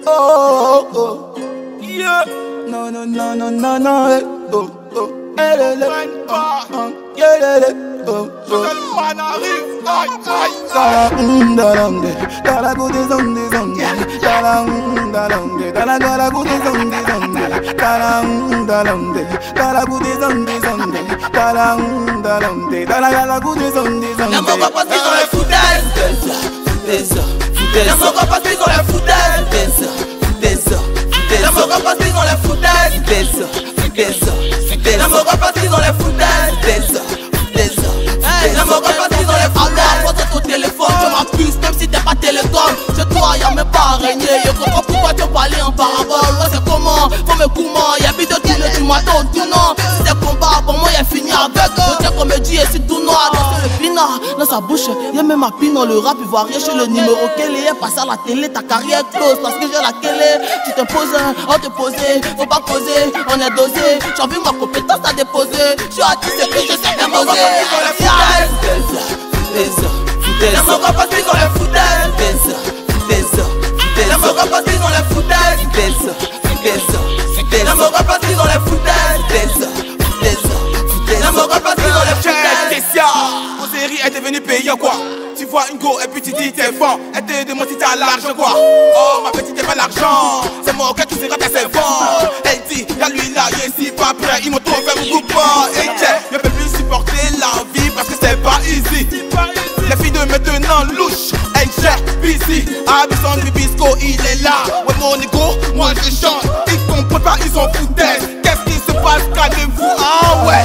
oh, oh. Yeah. No, no, no, no, no, no. Oh, oh. Ton téléphone, je m'abuse même si t'es pas télécom. Chez toi y'a même pas araignée. Je comprends pourquoi tu parlais en parabole. Ouais, c'est comment, faut me comment. Y'a plus de tine, tu m'attends, tout non. Si c'est combat, pour moi y'a fini avec. Je tiens qu'on me dit, et c'est tout noir. Dans le pinard, dans sa bouche, y'a même un pin dans le rap. Il voit rien chez le numéro qu'elle est. Passe à la télé, ta carrière close. Parce que j'ai la télé, tu te poses, on te posait. Faut pas causer, on est dosé. J'ai envie ma compétence à déposer. Je suis artiste et puis je sais bien poser. Y'a mon gars parce qu'ils ont les foutaises. Y'a mon gars parce qu'ils ont les foutaises. Y'a mon gars parce qu'ils ont les foutaises. Y'a mon gars parce qu'ils ont les foutaises. Oserie est devenue payant quoi. Tu vois une go et puis tu dis t'es fort. Elle te demande si t'as l'argent quoi. Oh ma petite t'as pas l'argent. C'est mon gars qui sera ta servante. Elle dit y'a lui là, il est pas prêt. Ils m'ont trop fait beaucoup pas. Et tiens, je peux plus supporter la vie parce que c'est pas easy. Les filles de maintenant louche, elles gèrent busy. Abisson Bibisco, il est là. Ouais mon ego, moi je chante. Ils comprennent pas, ils s'en foutaient. Qu'est-ce qui se passe, calmez-vous, ah ouais.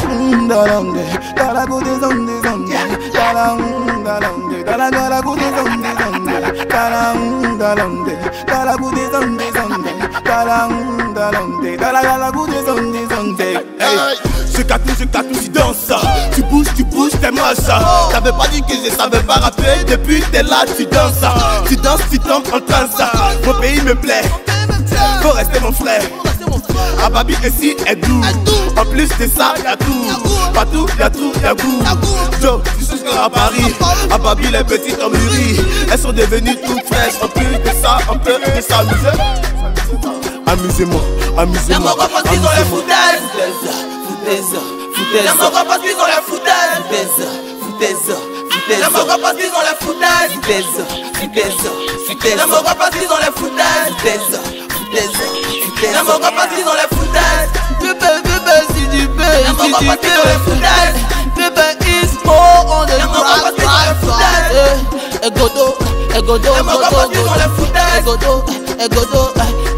Je catouche, tu danses. Tu bouges, t'es moche. T'avais pas dit que je savais pas rapper. Depuis t'es là, tu danses. Tu danses, tu tombes en transe. Mon pays me plaît. Faut rester mon frère. Ababi ici est doux. En plus de ça, y'a tout. Partout, y'a tout, y'a goût. Joe, tu sais à Paris. Ababi les petites en mûri. Elles sont devenues toutes fraîches. En plus de ça, on peut s'amuser. Amusez-moi, Y'a mon gars parce qu'ils ont les foutaises. Y'a mon gars parce qu'ils ont les foutaises. Y'a mon gars parce qu'ils ont les foutaises. Y'a mon gars parce qu'ils ont les foutaises. Y'a mon gars parce qu'ils ont les foutaises. Bébé, si du bébé, Y'a mon gars parce qu'ils ont les foutaises. bébé is more on the Y'a mon gars parce qu'ils ont les foutaises. Egodo, Y'a mon gars parce qu'ils ont les foutaises. Egodo,